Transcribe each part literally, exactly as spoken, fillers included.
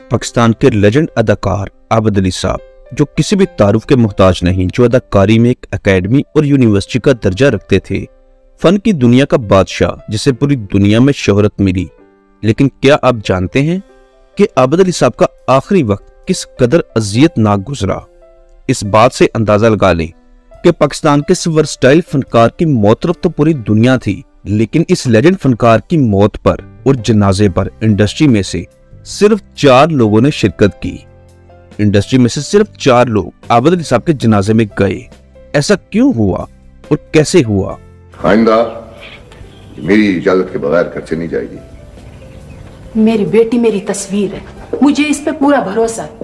पाकिस्तान के लेजेंड अदाकार आबद अली साहब, जो किसी भी तारुफ के मोहताज नहीं, जो अदाकारी में एक एकेडमी और यूनिवर्सिटी का दर्जा रखते थे, फन की दुनिया का बादशाह, जिसे पूरी दुनिया में शोहरत मिली। लेकिन क्या आप जानते हैं कि आबद अली साहब का आखिरी वक्त किस कदर अजियतनाक गुजरा? इस बात से अंदाजा लगा लें कि पाकिस्तान के इस वर्सटाइल फनकार की मौत तो पूरी दुनिया थी, लेकिन इस लेजेंड फनकार की मौत पर और जनाजे पर इंडस्ट्री में से सिर्फ चार लोगों ने शिरकत की। इंडस्ट्री में से सिर्फ चार लोग आबद अली साहब के जनाजे में गए। ऐसा क्यों हुआ और कैसे हुआ? आइंदा मेरी इजाजत के बगैर खर्चे नहीं जाएगी। मेरी बेटी मेरी तस्वीर है, मुझे इस पे पूरा भरोसा है।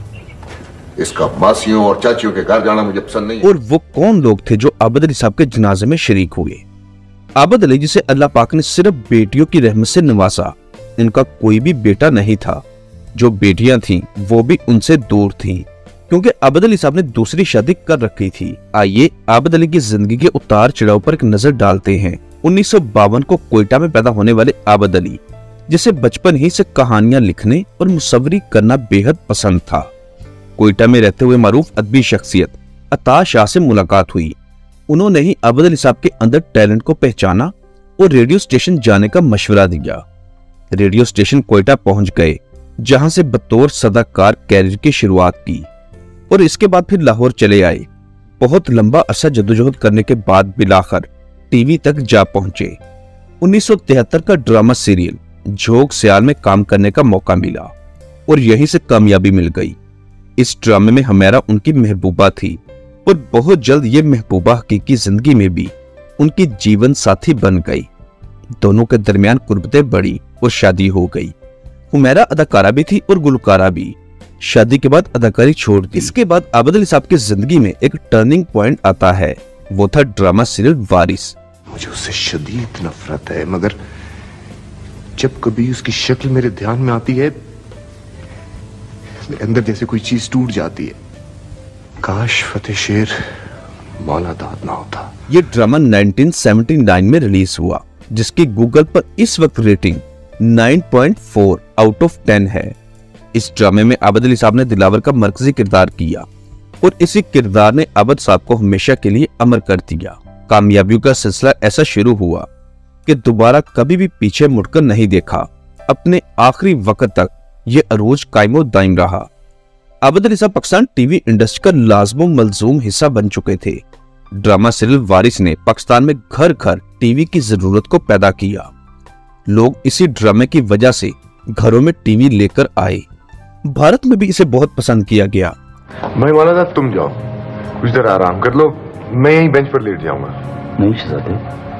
इसका मासियों और चाचियों के घर जाना मुझे पसंद नहीं है। और वो कौन लोग थे जो आबद अली साहब के जनाजे में शरीक हुए? आबद अली, जिसे अल्लाह पाक ने सिर्फ बेटियों की रहमत से नवाजा, इनका कोई भी बेटा नहीं था। जो बेटियां थीं वो भी उनसे दूर थीं, क्योंकि आबद अली साहब ने दूसरी शादी कर रखी थी। आइए आबद अली की जिंदगी के उतार चढ़ाव पर एक नजर डालते हैं। उन्नीस सौ बावन को कोयटा में पैदा होने वाले आबद अली, जिसे बचपन ही से कहानियां लिखने और मुसव्वरी करना बेहद पसंद था, कोयटा में रहते हुए मारूफ अदबी शख्सियत अता शाह से मुलाकात हुई। उन्होंने ही आबद अली साहब के अंदर टैलेंट को पहचाना और रेडियो स्टेशन जाने का मशवरा दिया। रेडियो स्टेशन कोयटा पहुंच गए, जहां से बतौर सदाकार कैरियर की शुरुआत की और इसके बाद फिर लाहौर चले आए। बहुत लंबा अरसा जद्दोजहद करने के बाद बिलाखिर टीवी तक जा पहुंचे। उन्नीस सौ तिहत्तर का ड्रामा सीरियल झोंक सियाल में काम करने का मौका मिला और यहीं से कामयाबी मिल गई। इस ड्रामे में हमेरा उनकी महबूबा थी और बहुत जल्द ये महबूबा हकीकी जिंदगी में भी उनकी जीवन साथी बन गई। दोनों के दरमियान कुर्बतें बढ़ी और शादी हो गई। हुमैरा अदाकारा भी थी और गुलकारा भी। शादी के बाद अदाकारी छोड़ दी। इसके बाद आबद अली साहब की जिंदगी में एक टर्निंग पॉइंट आता है। वो था ड्रामा सीरियल वारिस। मुझे उससे शदीद नफरत है, मगर जब कभी उसकी शक्ल मेरे ध्यान में आती है, मेरे अंदर जैसे कोई चीज टूट जाती है। काश फतेह शेर मौला दाद ना होता। ये ड्रामा उन्नीस सौ उन्यासी में रिलीज हुआ, जिसकी गूगल पर इस वक्त रेटिंग नौ पॉइंट चार आउट ऑफ दस है। इस ड्रामे में आबद अली साहब ने दिलावर का मरकजी किरदार किया और इसी किरदार ने आबद साहब को हमेशा के लिए अमर कर दिया। कामयाबियों का सिलसिला ऐसा शुरू हुआ कि दोबारा कभी भी पीछे मुड़कर नहीं देखा। अपने आखिरी वक्त तक ये अरूज कायमो दाइम रहा। आबद अली साहब पाकिस्तान टीवी इंडस्ट्री का लाजमो मलजूम हिस्सा बन चुके थे। ड्रामा सीरियल वारिस ने पाकिस्तान में घर घर टीवी की जरूरत को पैदा किया। लोग इसी ड्रामे की वजह से घरों में टीवी लेकर आए। भारत में भी इसे बहुत पसंद किया गया। भाई मौलाना, तुम जाओ, कुछ देर आराम कर लो, मैं यहीं बेंच पर लेट जाऊंगा। नहीं शहजादे,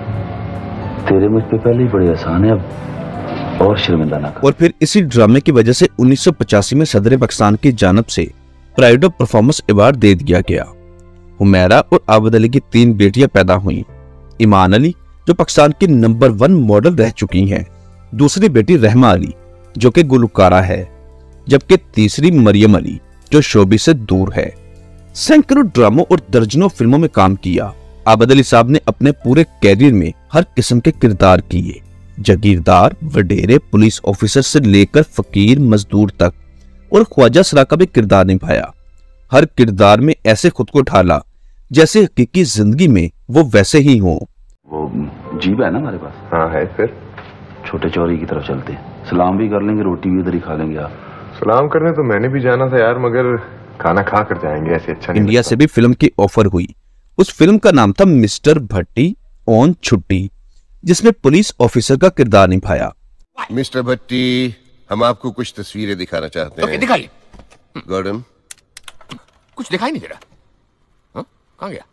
तेरे मुझ पे पहले ही बड़े आसान है, अब और शर्मिंदा ना कर। और फिर इसी ड्रामे की वजह से उन्नीस सौ पचासी में सदर पाकिस्तान की जानिब से प्राइड ऑफ परफॉर्मेंस अवार्ड दे दिया गया। हुमैरा और आबद अली की तीन बेटियां पैदा हुईं। ईमान अली, जो पाकिस्तान की नंबर वन मॉडल रह चुकी हैं, दूसरी बेटी रहमा अली, जो कि गुलकारा है, जबकि तीसरी मरियम अली, जो शोबी से दूर है। सैकड़ों ड्रामों और दर्जनों फिल्मों में काम किया। आबद अली साहब ने अपने पूरे कैरियर में हर किस्म के किरदार किए, जागीरदार, वडेरे, पुलिस ऑफिसर से लेकर फकीर मजदूर तक, और ख्वाजा सरा का भी किरदार निभाया। हर किरदार में ऐसे खुद को ढाला जैसे हकीकी जिंदगी में वो वैसे ही हो। वो जीप है ना हमारे पास? हाँ है। फिर छोटे चौरी की तरफ चलते हैं, सलाम भी कर लेंगे, रोटी भी उधर ही खा लेंगे। आप सलाम करने तो मैंने भी जाना था यार, मगर खाना खा कर जाएंगे, ऐसे अच्छा नहीं। इंडिया से भी फिल्म की ऑफर हुई। उस फिल्म का नाम था मिस्टर भट्टी ऑन छुट्टी, जिसमें पुलिस ऑफिसर का किरदार निभाया। मिस्टर भट्टी, हम आपको कुछ तस्वीरें दिखाना चाहते हैं। ओके, दिखाइए। गॉर्डन, कुछ दिखाई नहीं दे रहा। हाँ? कहाँ गया?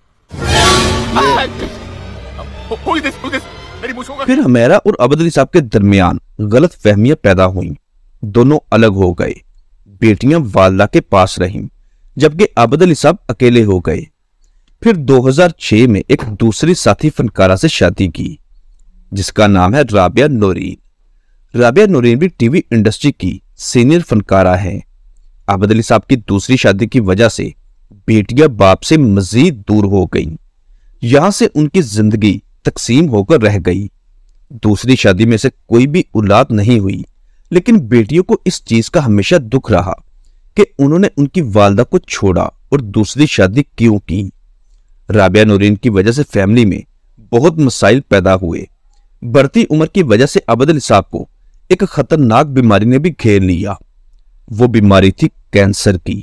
Who is this? Who is this? मेरी मूंछ होगा। फिर हमेरा और आबद अली साहब के दरमियान गलत फहमियां पैदा हुई। दोनों अलग हो गए। बेटियां वालदा के पास रहीं, जबकि आबद अली साहब अकेले हो गए। फिर दो हज़ार छह में एक दूसरी साथी फनकारा से शादी की, जिसका नाम है राबिया नूरीन। राबिया नूरीन भी टीवी इंडस्ट्री की सीनियर फनकारा है। आबद अली साहब की दूसरी शादी की वजह से बेटियां बाप से मजीद दूर हो गईं। यहां से उनकी जिंदगी तकसीम होकर रह गई। दूसरी शादी में से कोई भी औलाद नहीं हुई, लेकिन बेटियों को इस चीज का हमेशा दुख रहा कि उन्होंने उनकी वालदा को छोड़ा और दूसरी शादी क्यों की। राबिया नूरीन की वजह से फैमिली में बहुत मसाइल पैदा हुए। बढ़ती उम्र की वजह से अबद अली साहब को एक खतरनाक बीमारी ने भी घेर लिया। वो बीमारी थी कैंसर की।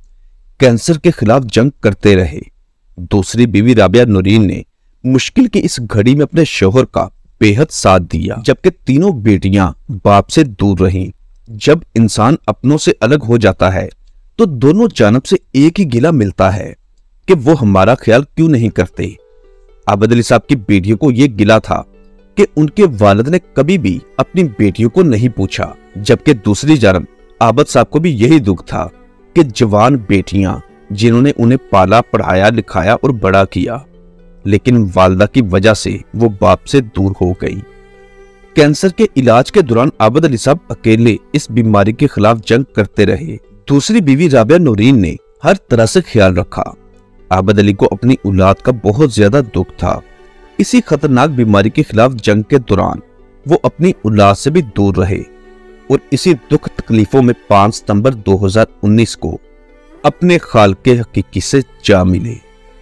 कैंसर के खिलाफ जंग करते रहे। दूसरी बीवी राबिया नूरीन ने मुश्किल की इस घड़ी में अपने शौहर का बेहद साथ दिया, जबकि तीनों बेटियां बाप से दूर रहीं। जब इंसान अपनों से अलग हो जाता है तो दोनों जानब से एक ही गिला मिलता है कि वो हमारा ख्याल क्यों नहीं करते। अबद अली साहब की बेटियों को यह गिला था कि उनके वालिद ने कभी भी अपनी बेटियों को नहीं पूछा, जबकि दूसरी जानब आबद साहब को भी यही दुख था कि जवान बेटियां जिन्होंने उन्हें पाला, पढ़ाया, लिखाया और बड़ा किया, लेकिन वालदा की वजह से वो बाप से दूर हो गई। कैंसर के इलाज के दौरान आबद अली साहब अकेले इस बीमारी के खिलाफ जंग करते रहे। दूसरी बीवी राबिया नूरीन ने हर तरह से ख्याल रखा। आबद अली को अपनी औलाद का बहुत ज्यादा दुख था। इसी खतरनाक बीमारी के खिलाफ जंग के दौरान वो अपनी औलाद से भी दूर रहे और इसी दुख तकलीफों में पांच सितंबर दो हज़ार उन्नीस को अपने खालके हकीकी से जा मिले।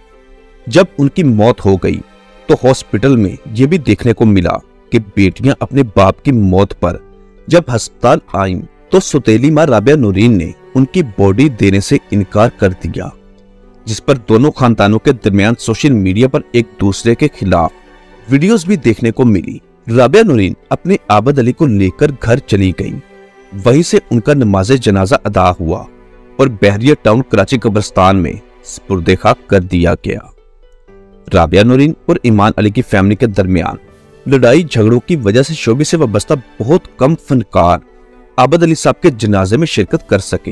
जब उनकी मौत हो गई तो हॉस्पिटल में यह भी देखने को मिला कि बेटियां अपने बाप की मौत पर जब अस्पताल आईं तो सौतेली मां राबिया नूरीन ने उनकी बॉडी देने से इनकार कर दिया, जिस पर दोनों खानदानों के दरमियान सोशल मीडिया पर एक दूसरे के खिलाफ वीडियोस भी देखने को मिली। राबिया नूरीन अपने आबद अली को लेकर घर चली गई। वहीं से उनका नमाज जनाजा अदा हुआ और बहरिया टाउन कराची कब्रिस्तान में सुपुर्दे खाक कर दिया गया। राबिया नूरीन और ईमान अली की फैमिली के दरमियान लड़ाई झगड़ों की वजह से शोबे से वाबस्ता बहुत कम फनकार आबद अली साहब के जनाजे में शिरकत कर सके।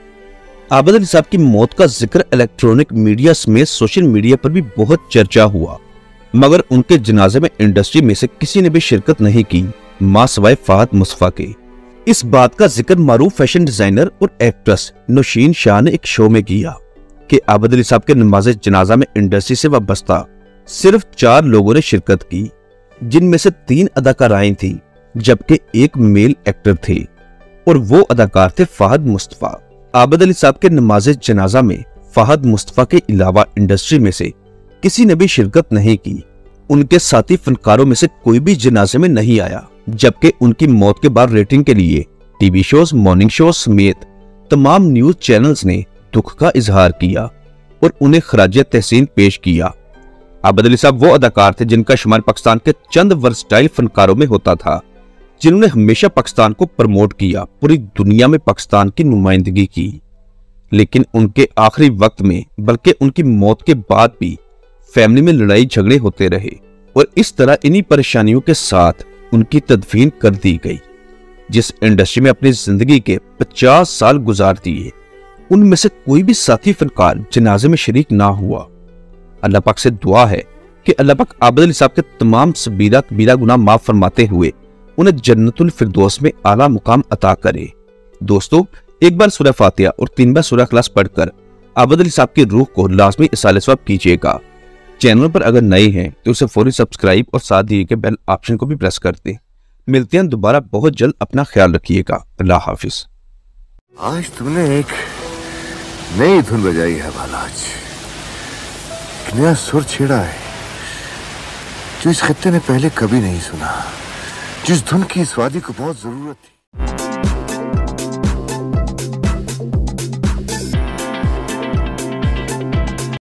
आबद अली साहब की मौत का जिक्र इलेक्ट्रॉनिक मीडिया समेत सोशल मीडिया पर भी बहुत चर्चा हुआ, मगर उनके जनाजे में इंडस्ट्री में से किसी ने भी शिरकत नहीं की, मां सवाए फहद मुस्तफा के। इस बात का जिक्र मारूफ फैशन डिजाइनर और एक्ट्रेस नौशीन शाह ने एक शो में किया कि आबद अली साहब के नमाज जनाजा में इंडस्ट्री से वाबस्ता सिर्फ चार लोगों ने शिरकत की, जिनमें से तीन अदाकाराएं थी जबकि एक मेल एक्टर थे और वो अदाकार थे फहद मुस्तफा। आबद अली साहब के नमाज जनाजा में फहद मुस्तफा के अलावा इंडस्ट्री में से किसी ने भी शिरकत नहीं की। उनके साथी फनकारों में से कोई भी जनाजे में नहीं आया, जबकि उनकी मौत के बाद रेटिंग के लिए टीवी शोज, मॉर्निंग शोज समेत तमाम न्यूज चैनल्स ने दुख का इजहार किया और उन्हें खराज तहसीन पेश किया। आबद अली साहब वो अदाकार थे जिनका शुमार पाकिस्तान के चंद वर्सटाइल फनकारों में होता था, जिन्होंने हमेशा पाकिस्तान को प्रमोट किया, पूरी दुनिया में पाकिस्तान की नुमाइंदगी की। लेकिन उनके आखिरी वक्त में, बल्कि उनकी मौत के बाद भी फैमिली में लड़ाई झगड़े होते रहे और इस तरह इन्हीं परेशानियों के साथ उनकी तदफीन कर दी गई। जिस इंडस्ट्री में अपनी जिंदगी के पचास साल गुजार दिए, उनमें से कोई भी साथी फनकार जनाजे में शरीक ना हुआ। अल्लाह पाक से दुआ है कि अल्लाह पाक आबद अली साहब के तमाम सबीरा कबीरा गुनाह माफ फरमाते हुए उन्हें जन्नतुल फिरदौस में आला मुकाम अता करे। दोस्तों, एक बार सूरह फातिहा और तीन बार सूरह इखलास पढ़कर आबद अली साहब की रूह को लाजमी इसाले सवाब कीजिएगा। चैनल पर अगर नए हैं तो उसे फौरी सब्सक्राइब और साथ दिए गए बेल ऑप्शन को भी प्रेस कर दें। मिलते हैं दोबारा बहुत जल्द। अपना ख्याल रखिएगा। अल्लाह हाफिज। आज तुमने एक नई धुन बजाई है बालाज, एक नया सुर छेड़ा है जो इस खत्ते ने पहले कभी नहीं सुना, जिस धुन की इस वादी को बहुत जरूरत थी।